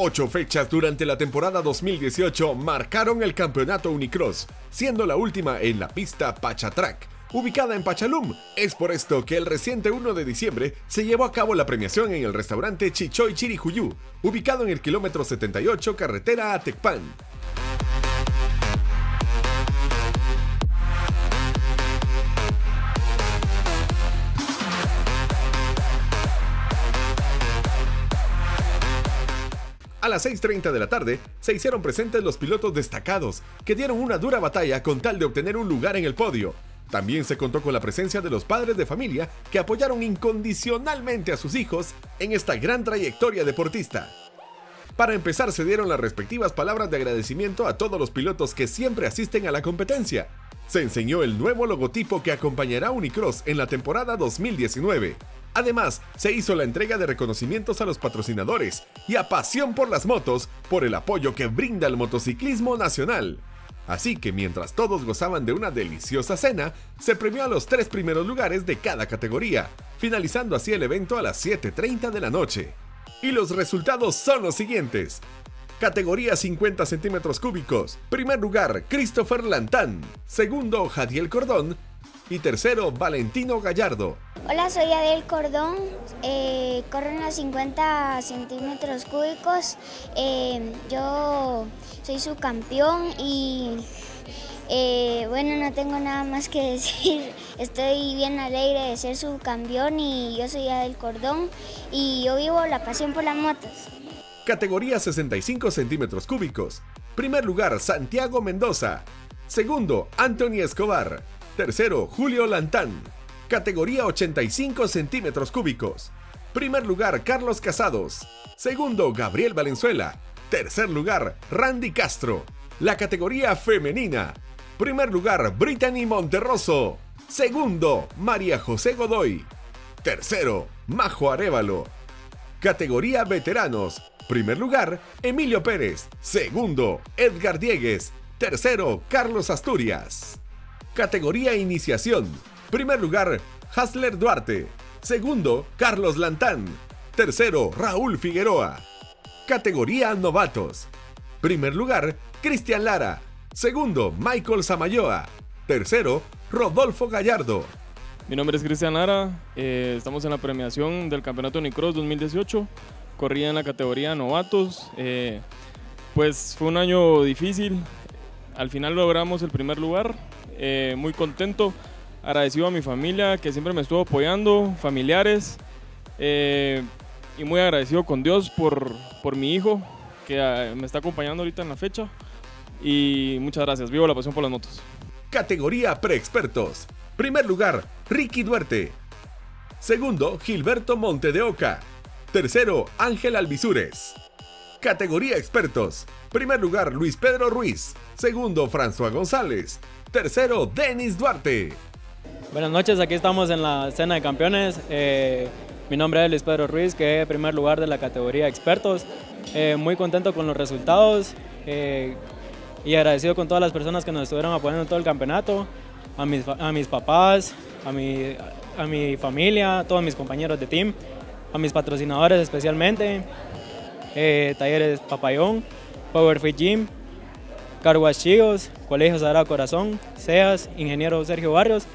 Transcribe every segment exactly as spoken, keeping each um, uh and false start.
Ocho fechas durante la temporada dos mil dieciocho marcaron el campeonato Unicross, siendo la última en la pista Pachatrack, ubicada en Pachalum. Es por esto que el reciente uno de diciembre se llevó a cabo la premiación en el restaurante Chichoy Chiricuyú, ubicado en el kilómetro setenta y ocho carretera a Tecpan. A las seis treinta de la tarde se hicieron presentes los pilotos destacados que dieron una dura batalla con tal de obtener un lugar en el podio. También se contó con la presencia de los padres de familia que apoyaron incondicionalmente a sus hijos en esta gran trayectoria deportista. Para empezar se dieron las respectivas palabras de agradecimiento a todos los pilotos que siempre asisten a la competencia. Se enseñó el nuevo logotipo que acompañará a Unicross en la temporada dos mil diecinueve. Además, se hizo la entrega de reconocimientos a los patrocinadores y a Pasión por las Motos por el apoyo que brinda el motociclismo nacional. Así que mientras todos gozaban de una deliciosa cena, se premió a los tres primeros lugares de cada categoría, finalizando así el evento a las siete treinta de la noche. Y los resultados son los siguientes. Categoría cincuenta centímetros cúbicos. Primer lugar, Christopher Lantán. Segundo, Jadiel Cordón. Y tercero, Valentino Gallardo. Hola, soy Adel Cordón, eh, corro en los cincuenta centímetros cúbicos, eh, yo soy subcampeón y eh, bueno, no tengo nada más que decir, estoy bien alegre de ser subcampeón y yo soy Adel Cordón y yo vivo la pasión por las motos. Categoría sesenta y cinco centímetros cúbicos. Primer lugar, Santiago Mendoza. Segundo, Anthony Escobar. Tercero, Julio Lantán. Categoría ochenta y cinco centímetros cúbicos. Primer lugar, Carlos Casados. Segundo, Gabriel Valenzuela. Tercer lugar, Randy Castro. La categoría femenina. Primer lugar, Brittany Monterroso. Segundo, María José Godoy. Tercero, Majo Arévalo. Categoría veteranos. Primer lugar, Emilio Pérez. Segundo, Edgar Diegues. Tercero, Carlos Asturias. Categoría iniciación. Primer lugar, Hasler Duarte. Segundo, Carlos Lantán. Tercero, Raúl Figueroa. Categoría novatos. Primer lugar, Cristian Lara. Segundo, Michael Samayoa. Tercero, Rodolfo Gallardo. Mi nombre es Cristian Lara. Eh, estamos en la premiación del Campeonato Unicross dos mil dieciocho. Corría en la categoría novatos. Eh, pues fue un año difícil. Al final logramos el primer lugar. Eh, muy contento, agradecido a mi familia que siempre me estuvo apoyando, familiares, eh, y muy agradecido con Dios por, por mi hijo que uh, me está acompañando ahorita en la fecha, y muchas gracias. Vivo la pasión por las motos. Categoría preexpertos. Primer lugar, Ricky Duarte. Segundo, Gilberto Monte de Oca. Tercero, Ángel Alvisures. Categoría expertos. Primer lugar, Luis Pedro Ruiz. Segundo, François González. Tercero, Denis Duarte. Buenas noches, aquí estamos en la cena de campeones. Eh, mi nombre es Luis Pedro Ruiz, que es primer lugar de la categoría expertos. Eh, muy contento con los resultados eh, y agradecido con todas las personas que nos estuvieron apoyando en todo el campeonato, a mis, a mis papás, a mi, a mi familia, a todos mis compañeros de team, a mis patrocinadores especialmente, eh, Talleres Papayón, Power Fit Gym, Car Wash Chigos, Colegio Sagrado Corazón, SEAS, Ingeniero Sergio Barrios.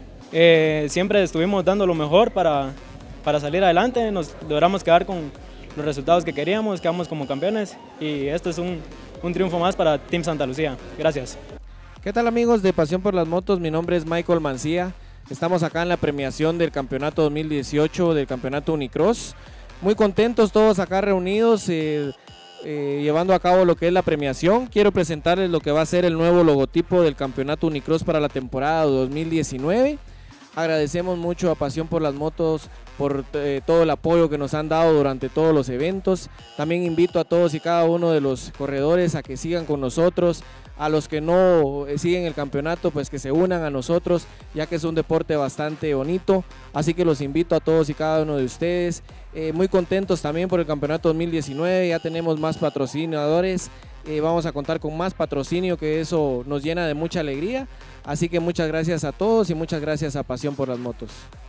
Eh, siempre estuvimos dando lo mejor para, para salir adelante, nos logramos quedar con los resultados que queríamos, quedamos como campeones y esto es un, un triunfo más para Team Santa Lucía. Gracias. ¿Qué tal, amigos de Pasión por las Motos? Mi nombre es Michael Mancía. Estamos acá en la premiación del campeonato dos mil dieciocho del campeonato Unicross. Muy contentos todos acá reunidos, eh, eh, llevando a cabo lo que es la premiación. Quiero presentarles lo que va a ser el nuevo logotipo del campeonato Unicross para la temporada dos mil diecinueve. Agradecemos mucho a Pasión por las Motos por eh, todo el apoyo que nos han dado durante todos los eventos. También invito a todos y cada uno de los corredores a que sigan con nosotros. A los que no siguen el campeonato, pues que se unan a nosotros, ya que es un deporte bastante bonito. Así que los invito a todos y cada uno de ustedes. Eh, muy contentos también por el campeonato dos mil diecinueve, ya tenemos más patrocinadores. Eh, vamos a contar con más patrocinio, que eso nos llena de mucha alegría. Así que muchas gracias a todos y muchas gracias a Pasión por las Motos.